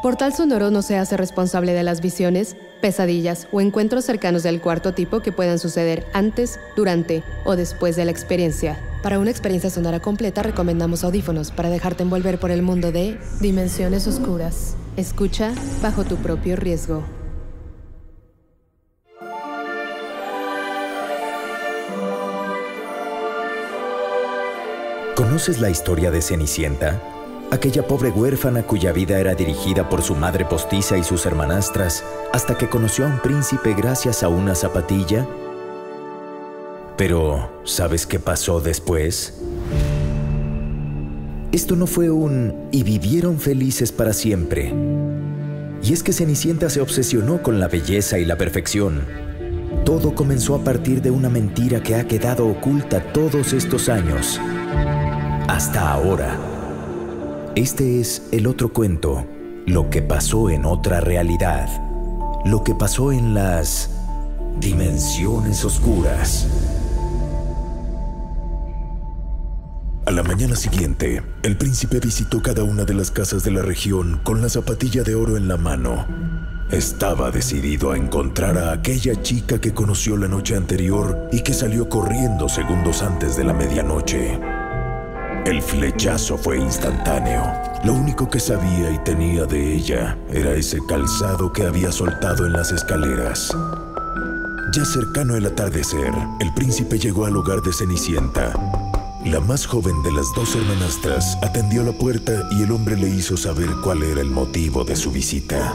Portal Sonoro no se hace responsable de las visiones, pesadillas o encuentros cercanos del cuarto tipo que puedan suceder antes, durante o después de la experiencia. Para una experiencia sonora completa recomendamos audífonos para dejarte envolver por el mundo de Dimensiones Oscuras. Escucha bajo tu propio riesgo. ¿Conoces la historia de Cenicienta? Aquella pobre huérfana cuya vida era dirigida por su madre postiza y sus hermanastras hasta que conoció a un príncipe gracias a una zapatilla. Pero, ¿sabes qué pasó después? Esto no fue un "y vivieron felices para siempre". Y es que Cenicienta se obsesionó con la belleza y la perfección. Todo comenzó a partir de una mentira que ha quedado oculta todos estos años. Hasta ahora. Este es el otro cuento, lo que pasó en otra realidad, lo que pasó en las Dimensiones Oscuras. A la mañana siguiente, el príncipe visitó cada una de las casas de la región con la zapatilla de oro en la mano. Estaba decidido a encontrar a aquella chica que conoció la noche anterior y que salió corriendo segundos antes de la medianoche. El flechazo fue instantáneo. Lo único que sabía y tenía de ella era ese calzado que había soltado en las escaleras. Ya cercano el atardecer, el príncipe llegó al hogar de Cenicienta. La más joven de las dos hermanastras atendió la puerta y el hombre le hizo saber cuál era el motivo de su visita.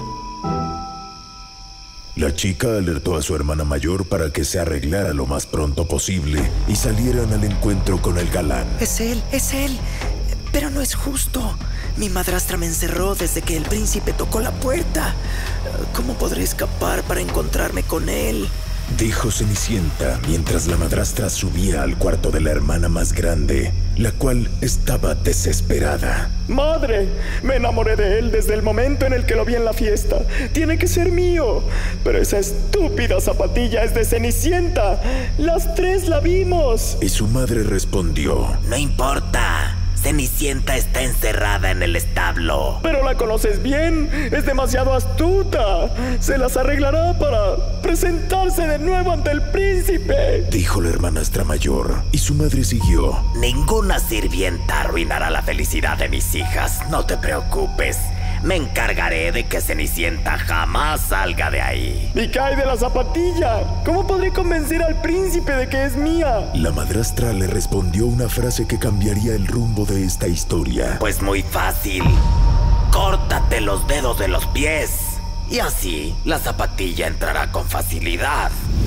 La chica alertó a su hermana mayor para que se arreglara lo más pronto posible y salieran al encuentro con el galán. Es él, pero no es justo. Mi madrastra me encerró desde que el príncipe tocó la puerta. ¿Cómo podré escapar para encontrarme con él?, dijo Cenicienta mientras la madrastra subía al cuarto de la hermana más grande, la cual estaba desesperada. ¡Madre! Me enamoré de él desde el momento en el que lo vi en la fiesta. Tiene que ser mío. Pero esa estúpida zapatilla es de Cenicienta. Las tres la vimos. Y su madre respondió: No importa. Cenicienta está encerrada en el establo. Pero la conoces bien. Es demasiado astuta. Se las arreglará para presentarse de nuevo ante el príncipe, dijo la hermanastra mayor. Y su madre siguió: Ninguna sirvienta arruinará la felicidad de mis hijas. No te preocupes. Me encargaré de que Cenicienta jamás salga de ahí. Y cae de la zapatilla. ¿Cómo podré convencer al príncipe de que es mía? La madrastra le respondió una frase que cambiaría el rumbo de esta historia. Pues muy fácil. Córtate los dedos de los pies. Y así la zapatilla entrará con facilidad.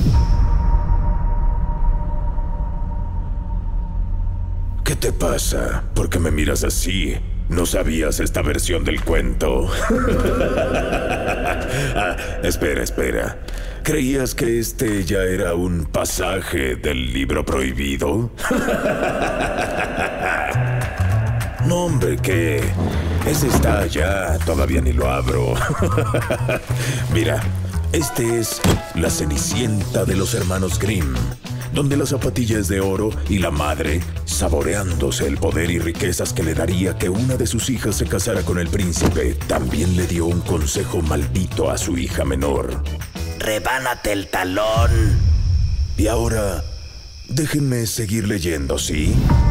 ¿Qué te pasa? ¿Por qué me miras así? ¿No sabías esta versión del cuento? Espera. ¿Creías que este ya era un pasaje del libro prohibido? No, hombre, ¿qué? Ese está allá, todavía ni lo abro. Mira, este es La Cenicienta de los hermanos Grimm, donde la zapatilla es de oro y la madre, saboreándose el poder y riquezas que le daría que una de sus hijas se casara con el príncipe, también le dio un consejo maldito a su hija menor. Rebánate el talón. Y ahora, déjenme seguir leyendo, ¿sí?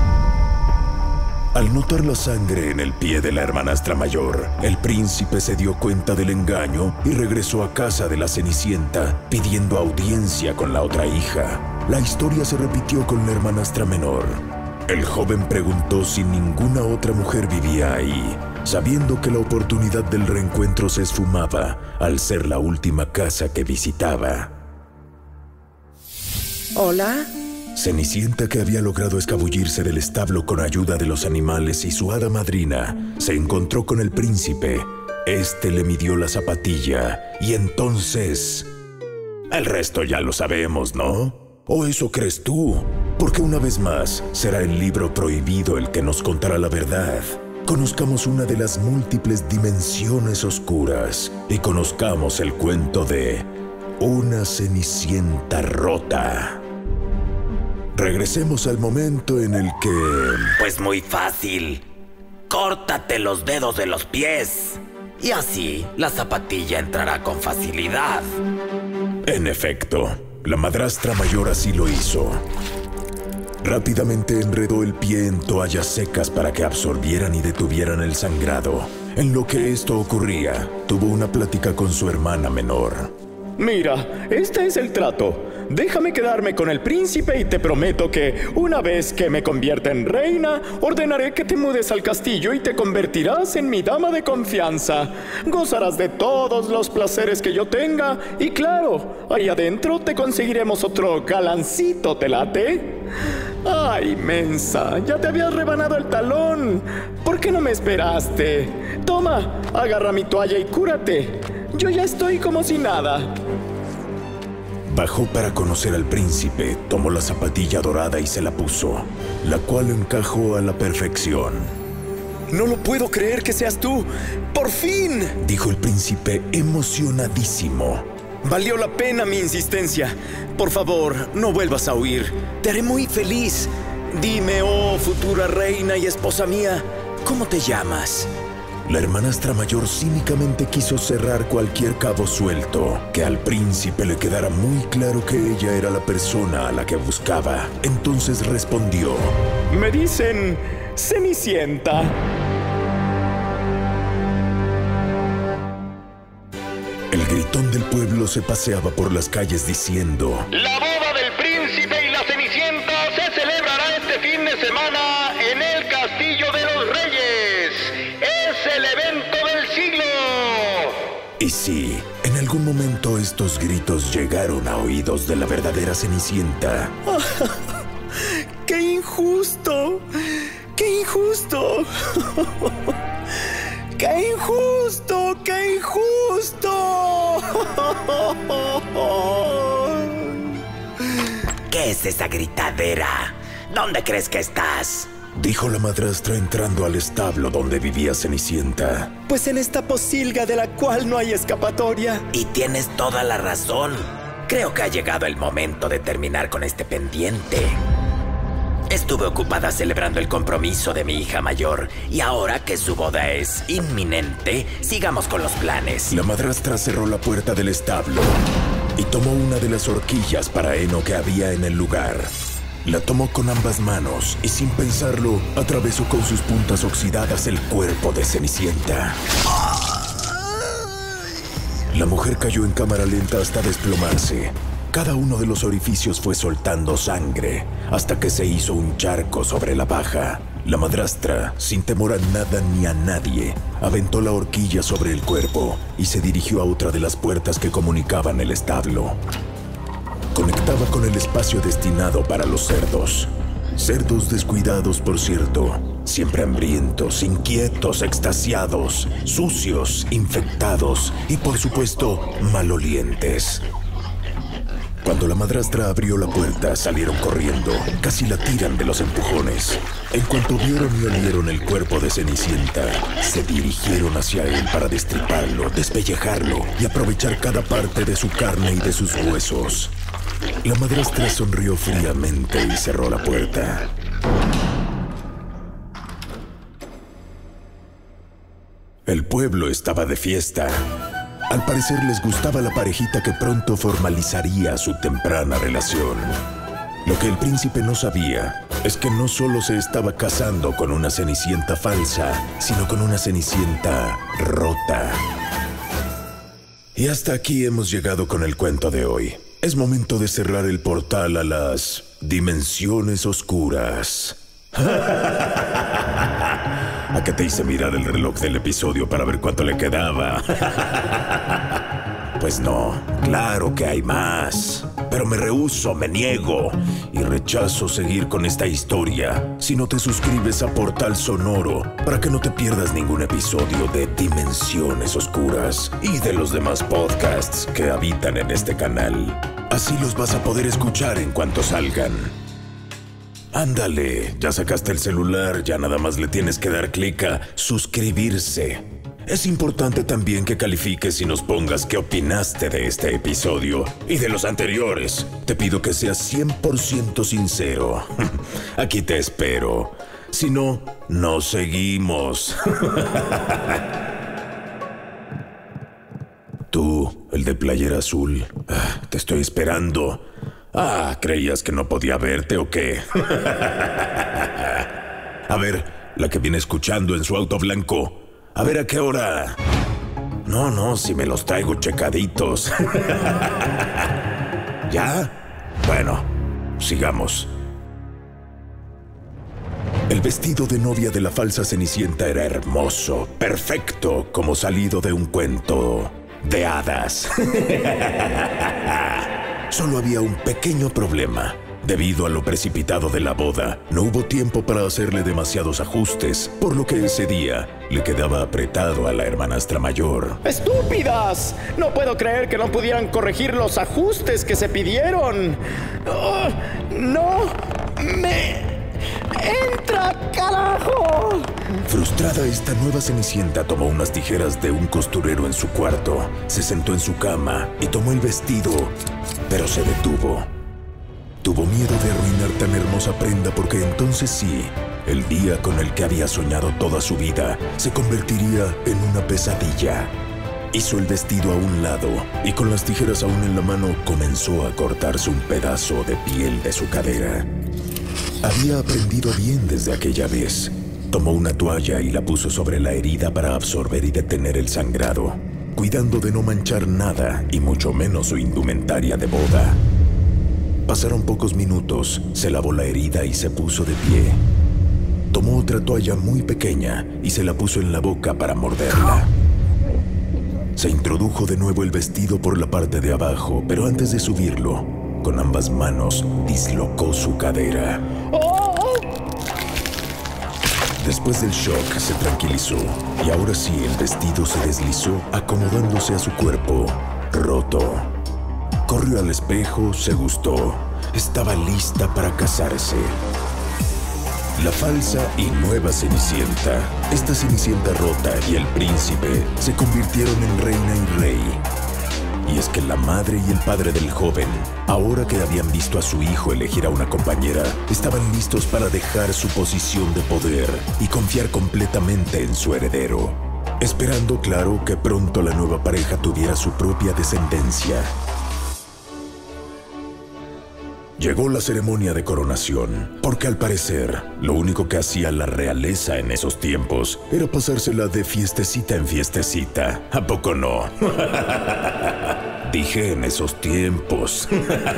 Al notar la sangre en el pie de la hermanastra mayor, el príncipe se dio cuenta del engaño y regresó a casa de la Cenicienta, pidiendo audiencia con la otra hija. La historia se repitió con la hermanastra menor. El joven preguntó si ninguna otra mujer vivía ahí, sabiendo que la oportunidad del reencuentro se esfumaba al ser la última casa que visitaba. ¿Hola? Cenicienta, que había logrado escabullirse del establo con ayuda de los animales y su hada madrina, se encontró con el príncipe. Este le midió la zapatilla y entonces... El resto ya lo sabemos, ¿no? ¿O eso crees tú? Porque una vez más será el libro prohibido el que nos contará la verdad. Conozcamos una de las múltiples dimensiones oscuras y conozcamos el cuento de Una Cenicienta Rota. Regresemos al momento en el que... Pues muy fácil. Córtate los dedos de los pies. y así la zapatilla entrará con facilidad. En efecto, la madrastra mayor así lo hizo. Rápidamente enredó el pie en toallas secas para que absorbieran y detuvieran el sangrado. En lo que esto ocurría, tuvo una plática con su hermana menor. Mira, este es el trato. Déjame quedarme con el príncipe y te prometo que, una vez que me convierta en reina, ordenaré que te mudes al castillo y te convertirás en mi dama de confianza. Gozarás de todos los placeres que yo tenga y claro, ahí adentro te conseguiremos otro galancito, ¿te late? ¡Ay, mensa! Ya te habías rebanado el talón. ¿Por qué no me esperaste? Toma, agarra mi toalla y cúrate. Yo ya estoy como si nada. Bajó para conocer al príncipe, tomó la zapatilla dorada y se la puso, la cual encajó a la perfección. No lo puedo creer que seas tú. ¡Por fin!, dijo el príncipe emocionadísimo. Valió la pena mi insistencia. Por favor, no vuelvas a huir. Te haré muy feliz. Dime, oh futura reina y esposa mía, ¿cómo te llamas? La hermanastra mayor cínicamente quiso cerrar cualquier cabo suelto, que al príncipe le quedara muy claro que ella era la persona a la que buscaba. Entonces respondió: Me dicen Cenicienta. El gritón del pueblo se paseaba por las calles diciendo: La boda del príncipe y la Cenicienta se celebrará este fin de semana en el Castillo de los Reyes. ¡Es el evento del siglo! Y sí, en algún momento estos gritos llegaron a oídos de la verdadera Cenicienta. ¡Qué injusto! ¡Qué injusto! ¡Qué injusto! ¡Qué injusto! ¿Qué es esa gritadera? ¿Dónde crees que estás? Dijo la madrastra entrando al establo donde vivía Cenicienta. Pues en esta posilga de la cual no hay escapatoria. Y tienes toda la razón. Creo que ha llegado el momento de terminar con este pendiente. Estuve ocupada celebrando el compromiso de mi hija mayor y ahora que su boda es inminente, sigamos con los planes. La madrastra cerró la puerta del establo y tomó una de las horquillas para heno que había en el lugar. La tomó con ambas manos y sin pensarlo, atravesó con sus puntas oxidadas el cuerpo de Cenicienta. La mujer cayó en cámara lenta hasta desplomarse. Cada uno de los orificios fue soltando sangre hasta que se hizo un charco sobre la paja. La madrastra, sin temor a nada ni a nadie, aventó la horquilla sobre el cuerpo y se dirigió a otra de las puertas que comunicaban el establo. Conectaba con el espacio destinado para los cerdos. Cerdos descuidados, por cierto, siempre hambrientos, inquietos, extasiados, sucios, infectados y, por supuesto, malolientes. Cuando la madrastra abrió la puerta, salieron corriendo. Casi la tiran de los empujones. En cuanto vieron y olieron el cuerpo de Cenicienta, se dirigieron hacia él para destriparlo, despellejarlo y aprovechar cada parte de su carne y de sus huesos. La madrastra sonrió fríamente y cerró la puerta. El pueblo estaba de fiesta. Al parecer les gustaba la parejita que pronto formalizaría su temprana relación. Lo que el príncipe no sabía es que no solo se estaba casando con una Cenicienta falsa, sino con una Cenicienta rota. Y hasta aquí hemos llegado con el cuento de hoy. Es momento de cerrar el portal a las dimensiones oscuras. ¿A qué te hice mirar el reloj del episodio para ver cuánto le quedaba? Pues no, claro que hay más. Pero me rehúso, me niego y rechazo seguir con esta historia si no te suscribes a Portal Sonoro para que no te pierdas ningún episodio de Dimensiones Oscuras y de los demás podcasts que habitan en este canal. Así los vas a poder escuchar en cuanto salgan. Ándale, ya sacaste el celular, ya nada más le tienes que dar clic a suscribirse. Es importante también que califiques y nos pongas qué opinaste de este episodio y de los anteriores. Te pido que seas 100% sincero. Aquí te espero. Si no, no seguimos. de playera azul. Te estoy esperando. ¿Creías que no podía verte o qué? A ver, la que viene escuchando en su auto blanco. A ver, ¿a qué hora? No, si me los traigo checaditos. ¿Ya? Bueno, sigamos. El vestido de novia de la falsa Cenicienta era hermoso, perfecto, como salido de un cuento de hadas. Solo había un pequeño problema. Debido a lo precipitado de la boda, no hubo tiempo para hacerle demasiados ajustes, por lo que ese día le quedaba apretado a la hermanastra mayor. ¡Estúpidas! No puedo creer que no pudieran corregir los ajustes que se pidieron. ¡No me entra, carajo! Frustrada, esta nueva Cenicienta tomó unas tijeras de un costurero en su cuarto, se sentó en su cama y tomó el vestido, pero se detuvo. Tuvo miedo de arruinar tan hermosa prenda porque entonces sí, el día con el que había soñado toda su vida se convertiría en una pesadilla. Hizo el vestido a un lado y con las tijeras aún en la mano comenzó a cortarse un pedazo de piel de su cadera. Había aprendido bien desde aquella vez. Tomó una toalla y la puso sobre la herida para absorber y detener el sangrado, cuidando de no manchar nada y mucho menos su indumentaria de boda. Pasaron pocos minutos, se lavó la herida y se puso de pie. Tomó otra toalla muy pequeña y se la puso en la boca para morderla. Se introdujo de nuevo el vestido por la parte de abajo, pero antes de subirlo, con ambas manos dislocó su cadera. Después del shock se tranquilizó y ahora sí el vestido se deslizó acomodándose a su cuerpo roto. Corrió al espejo, se gustó. Estaba lista para casarse. La falsa y nueva Cenicienta, esta Cenicienta rota y el príncipe se convirtieron en reina y rey. Y es que la madre y el padre del joven, ahora que habían visto a su hijo elegir a una compañera, estaban listos para dejar su posición de poder y confiar completamente en su heredero, esperando, claro, que pronto la nueva pareja tuviera su propia descendencia. Llegó la ceremonia de coronación, porque al parecer, lo único que hacía la realeza en esos tiempos era pasársela de fiestecita en fiestecita. ¿A poco no? Dije en esos tiempos.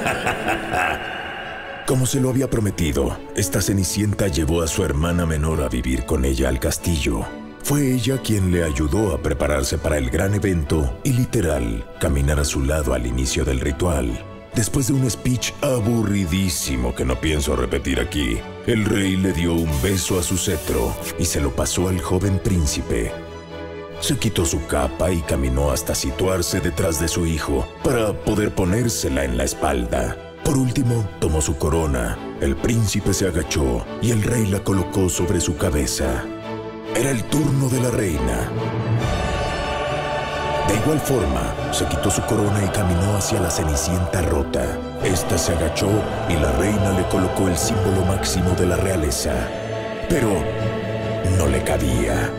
Como se lo había prometido, esta Cenicienta llevó a su hermana menor a vivir con ella al castillo. Fue ella quien le ayudó a prepararse para el gran evento y literal, caminar a su lado al inicio del ritual. Después de un speech aburridísimo que no pienso repetir aquí, el rey le dio un beso a su cetro y se lo pasó al joven príncipe. Se quitó su capa y caminó hasta situarse detrás de su hijo para poder ponérsela en la espalda. Por último, tomó su corona, el príncipe se agachó y el rey la colocó sobre su cabeza. Era el turno de la reina. De igual forma, se quitó su corona y caminó hacia la Cenicienta rota. Esta se agachó y la reina le colocó el símbolo máximo de la realeza. Pero no le cabía.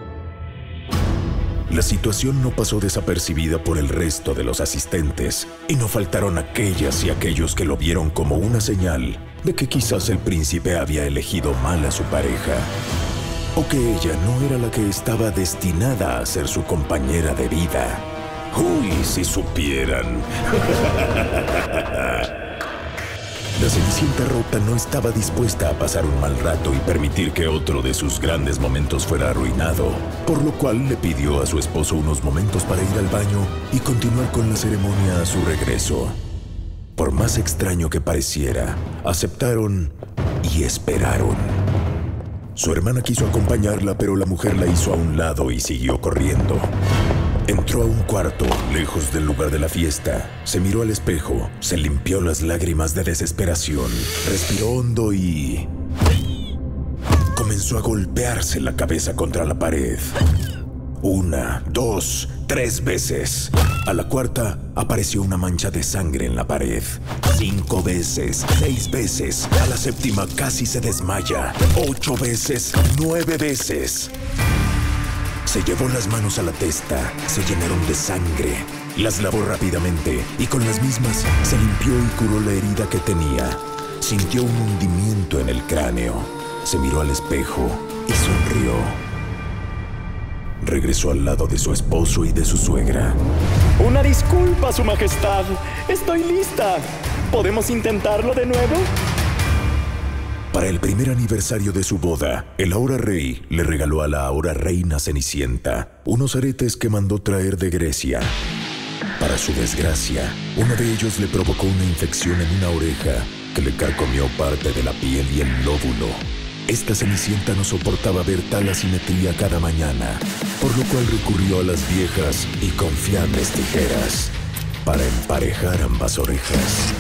La situación no pasó desapercibida por el resto de los asistentes, y no faltaron aquellas y aquellos que lo vieron como una señal de que quizás el príncipe había elegido mal a su pareja. O que ella no era la que estaba destinada a ser su compañera de vida. ¡Uy, si supieran! La Cenicienta rota no estaba dispuesta a pasar un mal rato y permitir que otro de sus grandes momentos fuera arruinado, por lo cual le pidió a su esposo unos momentos para ir al baño y continuar con la ceremonia a su regreso. Por más extraño que pareciera, aceptaron y esperaron. Su hermana quiso acompañarla, pero la mujer la hizo a un lado y siguió corriendo. Entró a un cuarto, lejos del lugar de la fiesta. Se miró al espejo, se limpió las lágrimas de desesperación, respiró hondo y comenzó a golpearse la cabeza contra la pared. 1, 2, 3 veces. A la cuarta, apareció una mancha de sangre en la pared. 5 veces, 6 veces. A la séptima, casi se desmaya. 8 veces, 9 veces. Se llevó las manos a la testa, se llenaron de sangre. Las lavó rápidamente y con las mismas se limpió y curó la herida que tenía. Sintió un hundimiento en el cráneo. Se miró al espejo y sonrió. Regresó al lado de su esposo y de su suegra. Una disculpa, Su Majestad. Estoy lista. ¿Podemos intentarlo de nuevo? Para el primer aniversario de su boda, el ahora rey le regaló a la ahora reina Cenicienta unos aretes que mandó traer de Grecia. Para su desgracia, uno de ellos le provocó una infección en una oreja que le carcomió parte de la piel y el lóbulo. Esta Cenicienta no soportaba ver tal asimetría cada mañana, por lo cual recurrió a las viejas y confiables tijeras para emparejar ambas orejas.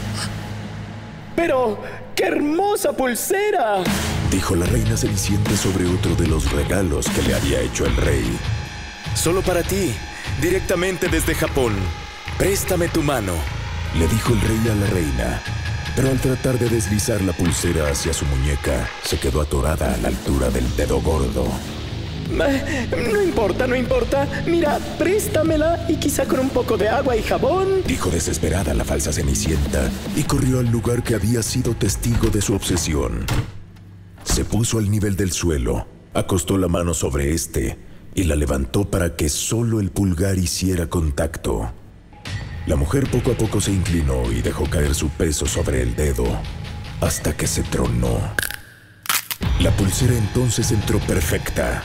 ¡Pero qué hermosa pulsera!, dijo la reina Cenicienta sobre otro de los regalos que le había hecho el rey. Solo para ti, directamente desde Japón. Préstame tu mano, le dijo el rey a la reina. Pero al tratar de deslizar la pulsera hacia su muñeca, se quedó atorada a la altura del dedo gordo. No importa, no importa. Mira, préstamela y quizá con un poco de agua y jabón, dijo desesperada la falsa Cenicienta y corrió al lugar que había sido testigo de su obsesión. Se puso al nivel del suelo, acostó la mano sobre este y la levantó para que solo el pulgar hiciera contacto. La mujer poco a poco se inclinó y dejó caer su peso sobre el dedo, hasta que se tronó. La pulsera entonces entró perfecta.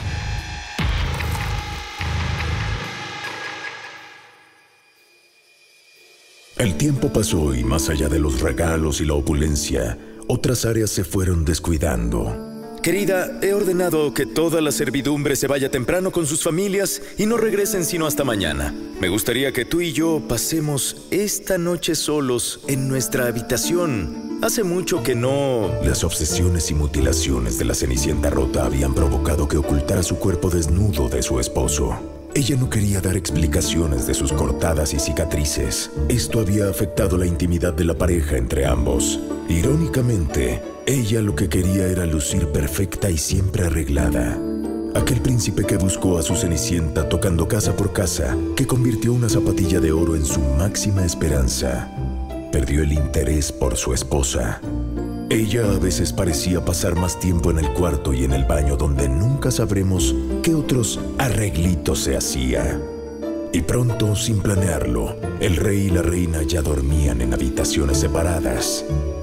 El tiempo pasó y más allá de los regalos y la opulencia, otras áreas se fueron descuidando. Querida, he ordenado que toda la servidumbre se vaya temprano con sus familias y no regresen sino hasta mañana. Me gustaría que tú y yo pasemos esta noche solos en nuestra habitación. Hace mucho que no... Las obsesiones y mutilaciones de la Cenicienta rota habían provocado que ocultara su cuerpo desnudo de su esposo. Ella no quería dar explicaciones de sus cortadas y cicatrices. Esto había afectado la intimidad de la pareja entre ambos. Irónicamente, ella lo que quería era lucir perfecta y siempre arreglada. Aquel príncipe que buscó a su Cenicienta tocando casa por casa, que convirtió una zapatilla de oro en su máxima esperanza, perdió el interés por su esposa. Ella a veces parecía pasar más tiempo en el cuarto y en el baño, donde nunca sabremos qué otros arreglitos se hacía. Y pronto, sin planearlo, el rey y la reina ya dormían en habitaciones separadas.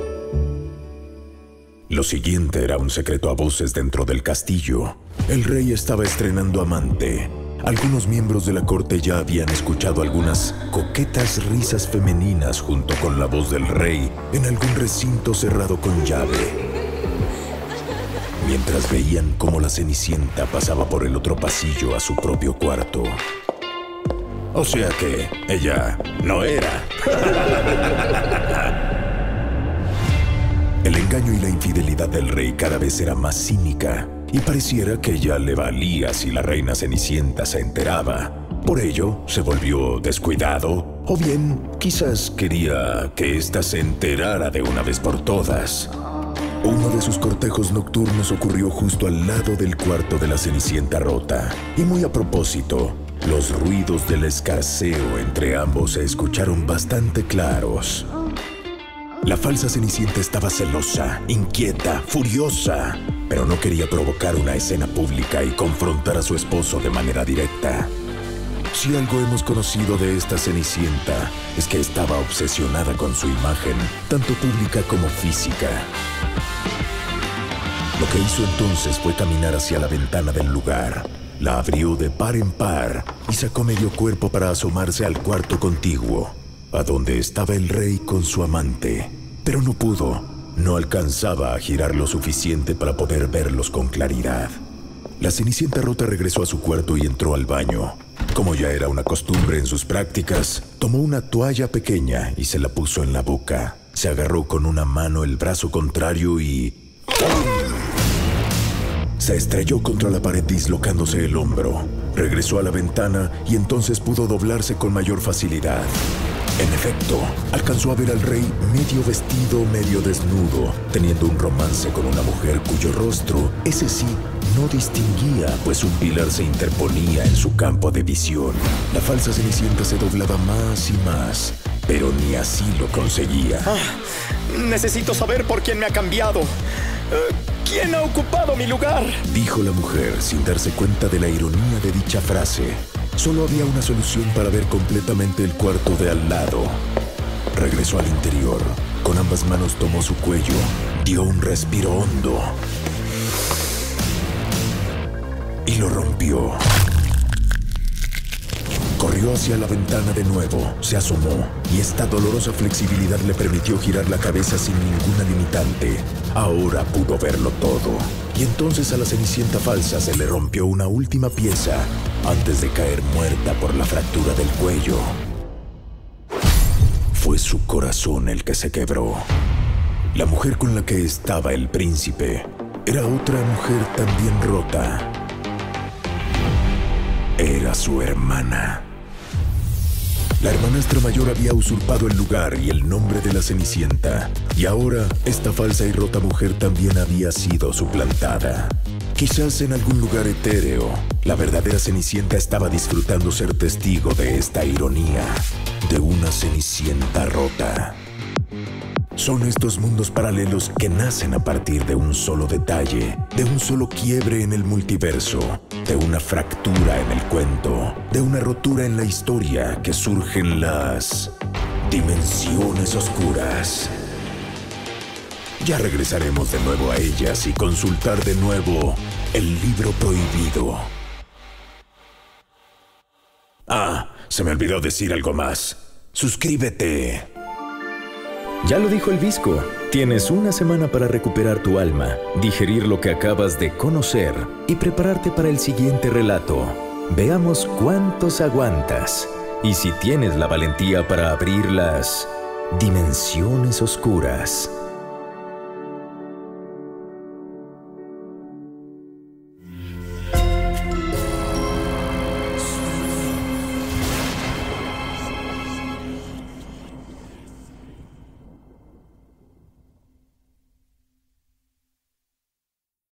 Lo siguiente era un secreto a voces dentro del castillo. El rey estaba estrenando amante. Algunos miembros de la corte ya habían escuchado algunas coquetas risas femeninas junto con la voz del rey en algún recinto cerrado con llave, mientras veían cómo la Cenicienta pasaba por el otro pasillo a su propio cuarto. O sea que ella no era. El engaño y la infidelidad del rey cada vez era más cínica, y pareciera que ya le valía si la reina Cenicienta se enteraba. Por ello, se volvió descuidado, o bien quizás quería que ésta se enterara de una vez por todas. Uno de sus cortejos nocturnos ocurrió justo al lado del cuarto de la Cenicienta rota, y muy a propósito, los ruidos del escarceo entre ambos se escucharon bastante claros. La falsa Cenicienta estaba celosa, inquieta, furiosa, pero no quería provocar una escena pública y confrontar a su esposo de manera directa. Si algo hemos conocido de esta Cenicienta es que estaba obsesionada con su imagen, tanto pública como física. Lo que hizo entonces fue caminar hacia la ventana del lugar. La abrió de par en par y sacó medio cuerpo para asomarse al cuarto contiguo, a donde estaba el rey con su amante. Pero no pudo, no alcanzaba a girar lo suficiente para poder verlos con claridad. La Cenicienta rota regresó a su cuarto y entró al baño. Como ya era una costumbre en sus prácticas, tomó una toalla pequeña y se la puso en la boca. Se agarró con una mano el brazo contrario y... ¡pum! Se estrelló contra la pared dislocándose el hombro. Regresó a la ventana y entonces pudo doblarse con mayor facilidad. En efecto, alcanzó a ver al rey medio vestido, medio desnudo, teniendo un romance con una mujer cuyo rostro, ese sí, no distinguía, pues un pilar se interponía en su campo de visión. La falsa Cenicienta se doblaba más y más, pero ni así lo conseguía. Necesito saber por quién me ha cambiado. ¿Quién ha ocupado mi lugar? Dijo la mujer sin darse cuenta de la ironía de dicha frase. Solo había una solución para ver completamente el cuarto de al lado. Regresó al interior. Con ambas manos tomó su cuello, dio un respiro hondo y lo rompió. Corrió hacia la ventana de nuevo, se asomó y esta dolorosa flexibilidad le permitió girar la cabeza sin ninguna limitante. Ahora pudo verlo todo. Y entonces a la Cenicienta falsa se le rompió una última pieza antes de caer muerta por la fractura del cuello. Fue su corazón el que se quebró. La mujer con la que estaba el príncipe era otra mujer también rota. Era su hermana. La hermanastra mayor había usurpado el lugar y el nombre de la Cenicienta, y ahora esta falsa y rota mujer también había sido suplantada. Quizás en algún lugar etéreo, la verdadera Cenicienta estaba disfrutando ser testigo de esta ironía, de una Cenicienta rota. Son estos mundos paralelos que nacen a partir de un solo detalle, de un solo quiebre en el multiverso, de una fractura en el cuento, de una rotura en la historia que surgen las dimensiones oscuras. Ya regresaremos de nuevo a ellas y consultar de nuevo el libro prohibido. Se me olvidó decir algo más. Suscríbete. Ya lo dijo el Visco, tienes una semana para recuperar tu alma, digerir lo que acabas de conocer y prepararte para el siguiente relato. Veamos cuántos aguantas y si tienes la valentía para abrir las dimensiones oscuras.